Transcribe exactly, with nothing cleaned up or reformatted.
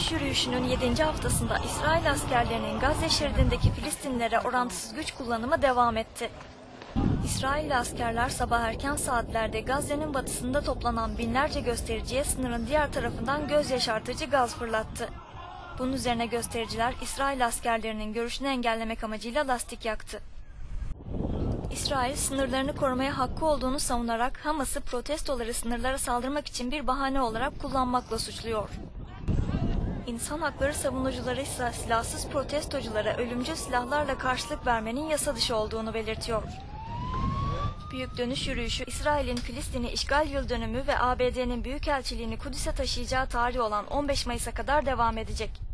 dönüş yürüyüşünün yedinci haftasında İsrail askerlerinin Gazze şeridindeki Filistinlilere orantısız güç kullanımı devam etti. İsrailli askerler sabah erken saatlerde Gazze'nin batısında toplanan binlerce göstericiye sınırın diğer tarafından göz yaşartıcı gaz fırlattı. Bunun üzerine göstericiler İsrail askerlerinin görüşünü engellemek amacıyla lastik yaktı. İsrail sınırlarını korumaya hakkı olduğunu savunarak Hamas'ı protestoları sınırlara saldırmak için bir bahane olarak kullanmakla suçluyor. İnsan hakları savunucuları ise silahsız protestoculara ölümcül silahlarla karşılık vermenin yasa dışı olduğunu belirtiyor. Büyük dönüş yürüyüşü, İsrail'in Filistin'i işgal yıldönümü ve A B D'nin büyükelçiliğini Kudüs'e taşıyacağı tarih olan on beş Mayıs'a kadar devam edecek.